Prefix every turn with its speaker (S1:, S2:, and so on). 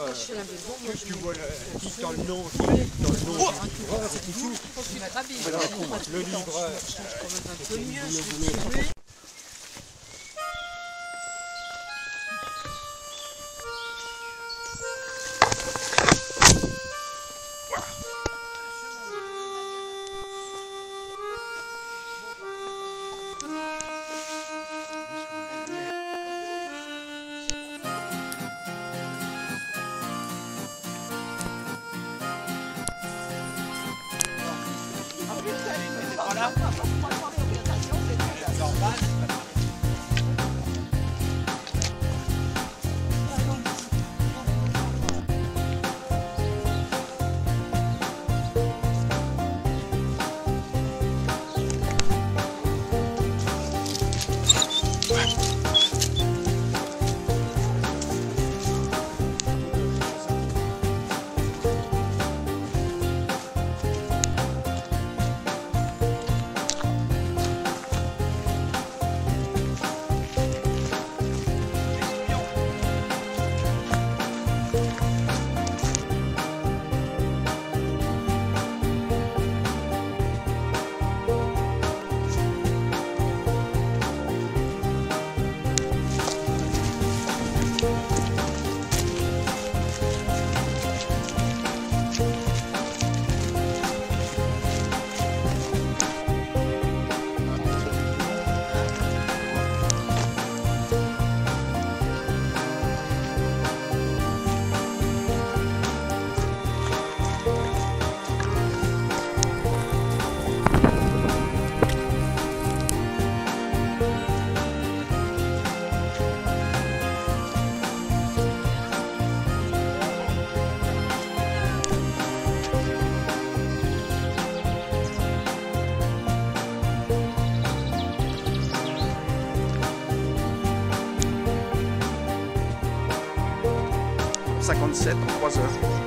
S1: caché à la maison.
S2: Tu vois dans le nom, dans le nom du livreur et tout. Le livreur.
S1: Quand même un peu mieux, je vais tuer.
S3: en 3 heures.